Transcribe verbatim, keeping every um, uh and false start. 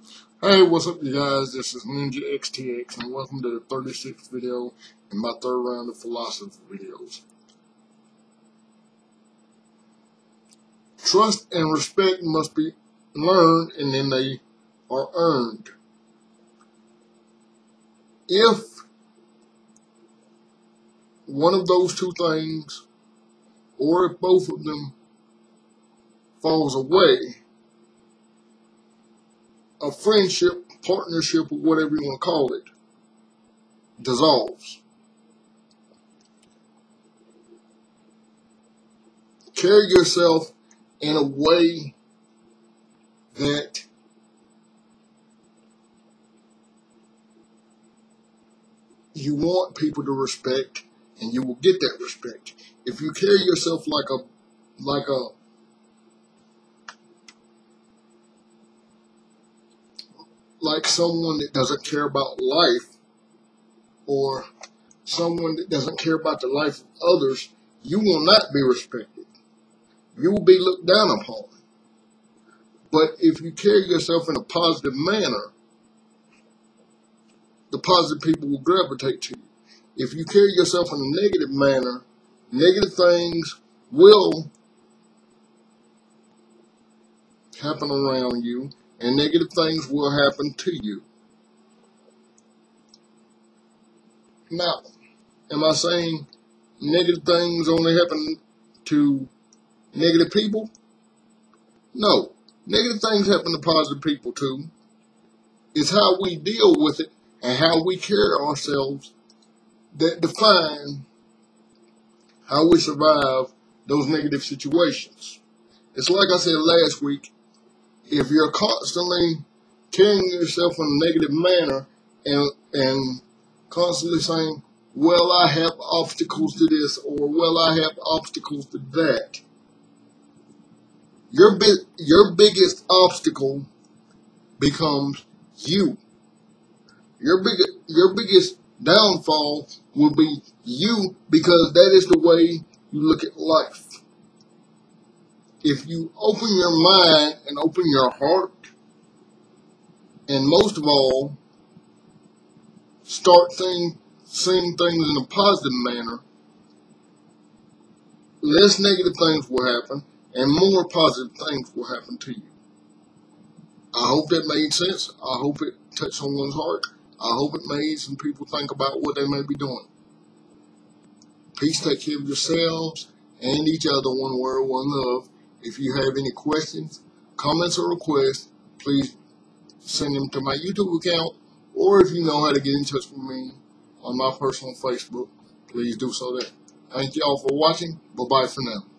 Hey, what's up, you guys? This is Ninja X T X, and welcome to the thirty-sixth video in my third round of philosophy videos. Trust and respect must be learned, and then they are earned. If one of those two things, or if both of them, falls away, a friendship, partnership, or whatever you want to call it, dissolves. Carry yourself in a way that you want people to respect, and you will get that respect. If you carry yourself like a like a like someone that doesn't care about life, or someone that doesn't care about the life of others, you will not be respected. You will be looked down upon. But if you carry yourself in a positive manner, the positive people will gravitate to you. If you carry yourself in a negative manner, negative things will happen around you, and negative things will happen to you. Now, am I saying negative things only happen to negative people? No. Negative things happen to positive people too. It's how we deal with it and how we carry ourselves that define how we survive those negative situations. It's like I said last week, if you're constantly carrying yourself in a negative manner and and constantly saying, well, I have obstacles to this, or well, I have obstacles to that, your bi- your biggest obstacle becomes you. Your big your biggest downfall will be you, because that is the way you look at life. If you open your mind and open your heart, and most of all, start thing, seeing things in a positive manner, less negative things will happen, and more positive things will happen to you. I hope that made sense. I hope it touched someone's heart. I hope it made some people think about what they may be doing. Peace, take care of yourselves and each other. One word, one love. If you have any questions, comments, or requests, please send them to my YouTube account, or if you know how to get in touch with me on my personal Facebook, please do so there. Thank you all for watching. Bye-bye for now.